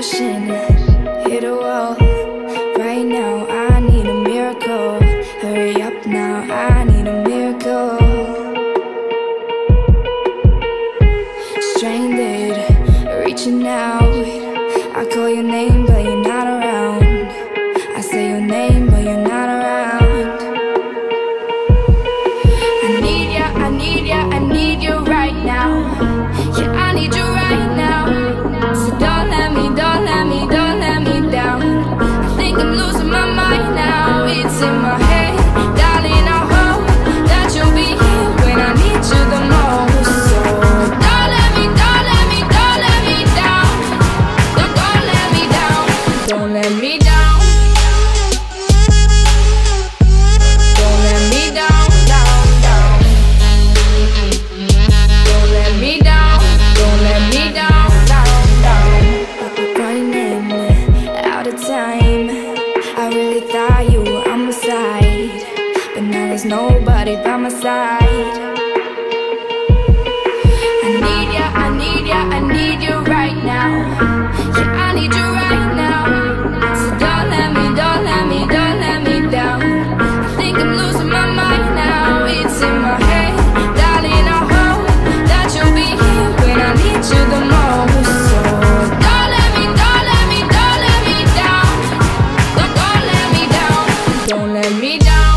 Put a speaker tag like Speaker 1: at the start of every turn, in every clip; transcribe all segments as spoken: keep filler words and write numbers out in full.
Speaker 1: ocean, hit a wall. Right now I need a miracle. Hurry up now, I need a miracle. Stranded, reaching out. I call your name but you're not around. I say your name but you're not around. I need ya, I need ya, I need you right now. Yeah, I need you right now. So don't let me, don't let me, don't let me down. I think I'm losing my mind now. It's in my head, darling, I hope that you'll be here when I need you the most. So don't let me, don't let me, don't let me down. Don't, don't let me down. Don't let me down. Don't let me down, down, down. Don't let me down. Don't let me down, down, down. Running out of time. I really thought you were on my side, but now there's nobody by my side. I need ya, I need ya, I need you right now. Yeah, I need you right now. So don't let me, don't let me, don't let me down. I think I'm losing my mind now. It's in my head, darling, I hope that you'll be here when I need you the most. So don't let me, don't let me, don't let me down. Don't, don't let me down. Don't let me down.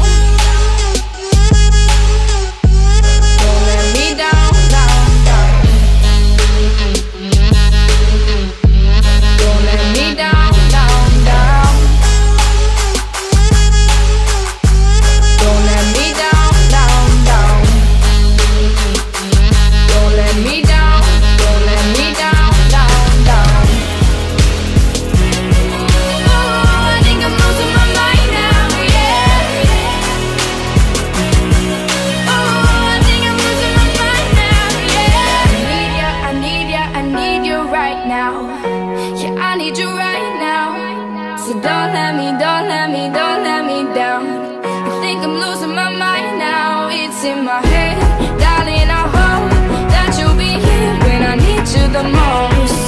Speaker 1: Don't let me down, down, down. Don't let me down, down, down. Don't let me down, down, down. Don't let me down, don't let me down, down, down. Oh, I think I'm losing my mind now, yeah. Oh, I think I'm losing my mind now, yeah. I need ya, I need ya, I need you right now. Yeah, I need you right now. So don't let me, don't let me, don't let me down. I think I'm losing my mind now. It's in my head, darling, I hope that you'll be here when I need you the most.